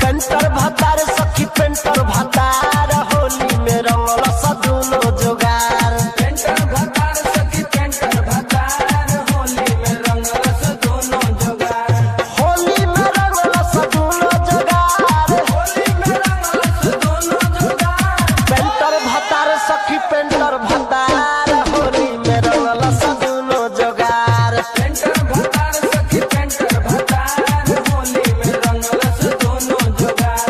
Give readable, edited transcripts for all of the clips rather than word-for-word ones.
Painter भतार सखी painter भतार होली में रंगल सदुनो जोगार। पेंटर भतार सखी पेंटर भतार होली में रंगल सदुनो जोगार। होली में रंगल सदुनो जोगार। होली में रंगल सदुनो जोगार। पेंटर भतार सखी पेंटर भतार होली में रंगल सदुनो जोगार। पेंटर भतार सखी पेंटर भतार होली में रंगल सदुनो जोगार।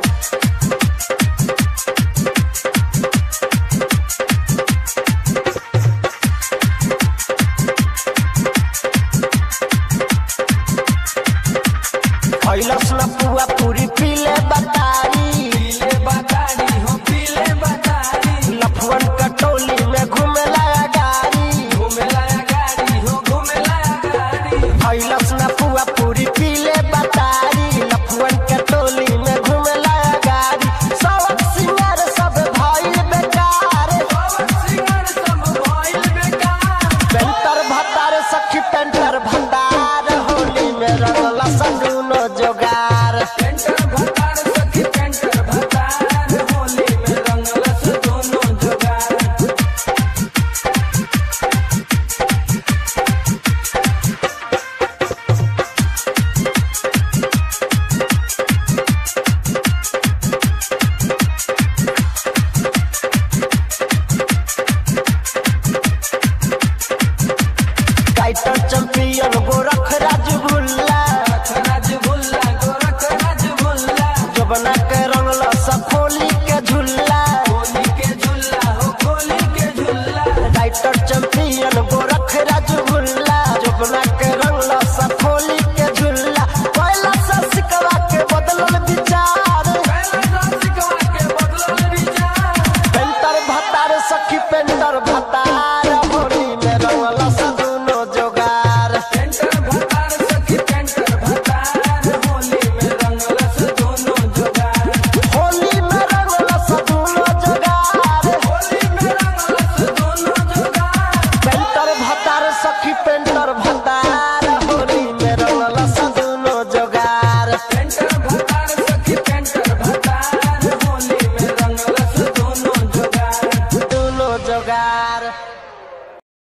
खैलस न पुआ पूरी पीले बतारी। पीले बतारी हो पीले बतारी। लफुअन कटोली में घूमेला गाड़ी। घूमेला गाड़ी हो घूमेला गाड़ी। खैलस न पुआ पूरी पीले बतारी। लफुअन कटोली में घूमेला गाड़ी। सबक सिंगार सब भइल बेकार। बाबा सिंगार सब भइल बेकार। पेंटर भतार सखी पेंटर भतार होली में रंगल सदुनो जोगार। पेंटर